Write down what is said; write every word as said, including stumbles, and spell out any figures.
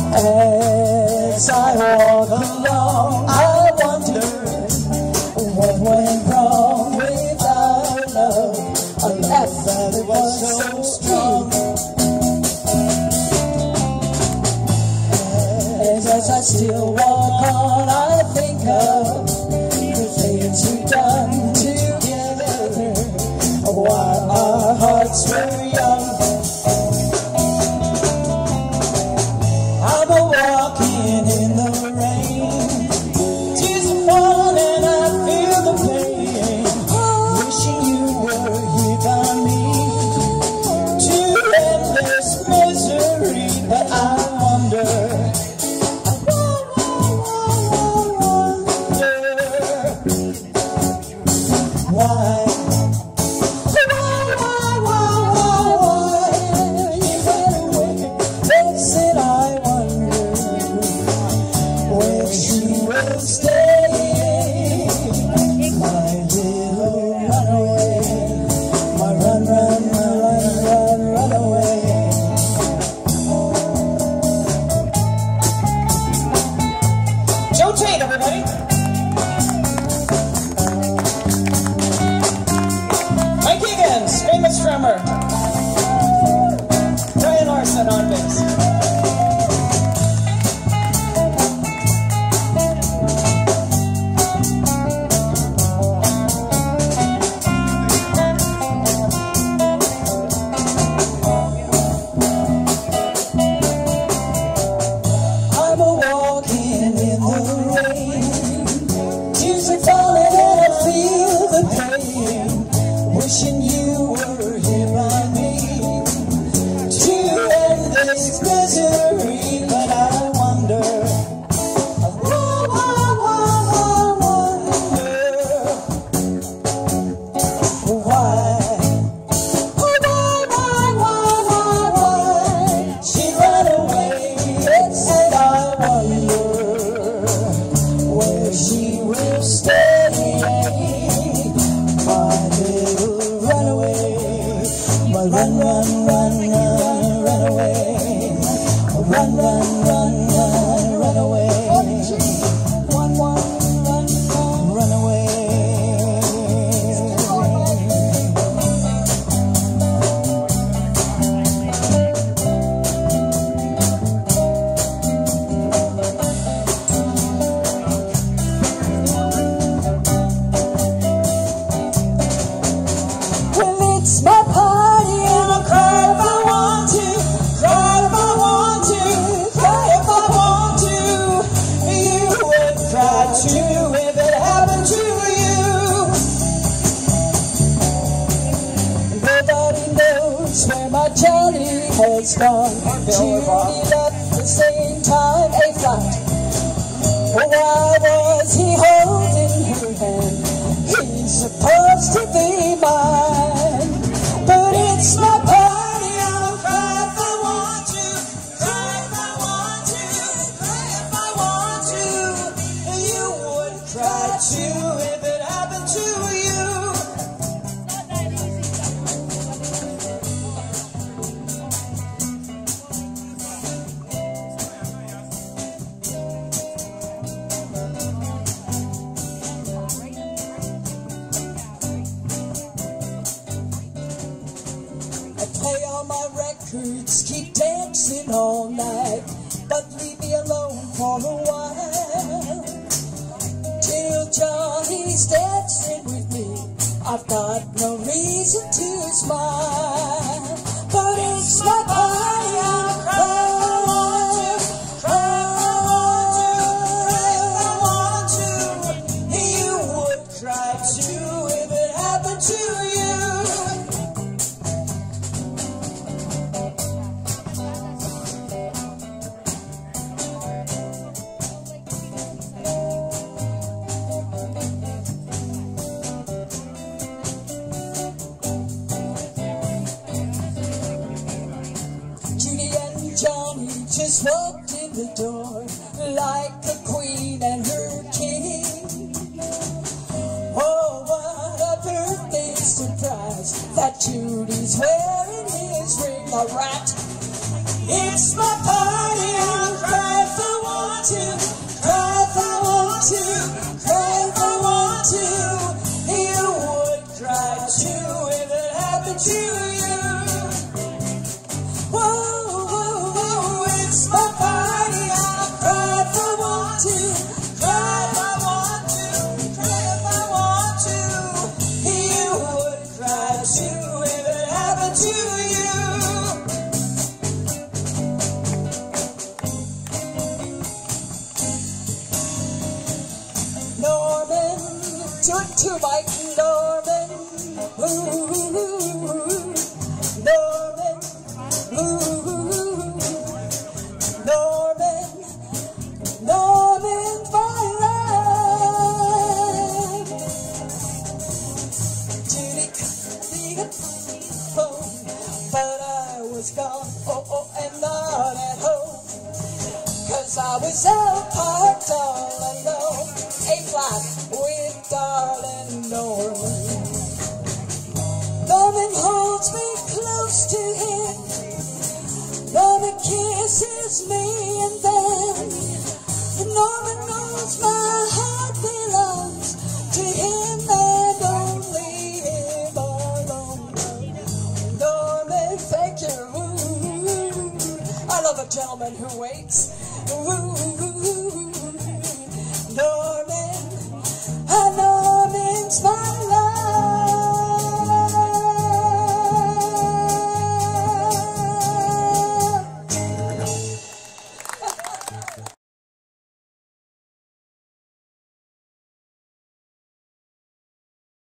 As I walk along, I wonder what went wrong with our love. A love that was so strong. As, as I still walk on, I think of the things we've done together while our hearts were young. I'm a walking in the rain, tears are falling, I feel the pain, wishing you were here by me, to endless misery. But I wonder, I wonder why. Everybody. Mike Higgins, famous drummer. Brian Larson on bass. I'm a walking in the rain, tears are falling and I feel the pain, wishing you were here by me, to end this misery. But I wonder, I wonder why. She ran away, it said I wonder where she will stay, my little runaway, my run, run, run, run, run away, run, run, run, run, run away, one, one, run, run, run away. It's my party and I'll cry if I want to, cry if I want to, cry if I want to. You would cry too if it happened to you. Nobody knows where my Johnny has gone. Judy left the same time, a flight. Why was he holding her hand? He's supposed to be mine. But it's my party, I'll cry if I want to, cry if I want to, cry if I want to. You would cry too if it happened to you. Play all my records, keep dancing all night, but leave me alone for a while. Till Johnny's dancing with me, I've got no reason to smile. But it's my party, I'll cry, cry if I want to. You would cry too if it happened to you. Johnny just walked in the door like a queen and her king. Oh, what a birthday surprise that Judy's wearing his ring. A rat It's my party. I'll cry if I want to, cry if I want to, cry if I want to. You would cry too if it happened to you. Whoa, whoa, whoa, it's my party. I'll cry if I want to, cry if I want to, cry if I want to. You would cry too if it happened to you. Norman, do it too, Mike. Norman, ooh, Norman, ooh, Norman, Norman for love. Judy the phone, but I was gone, oh, oh, and not at home, 'cause I was out parked all alone. A flat with darling Norman. Norman holds me close to him. Norman kisses me, and then Norman knows my heart belongs to him and only him alone. Norman, thank you. Ooh, I love a gentleman who waits. Ooh,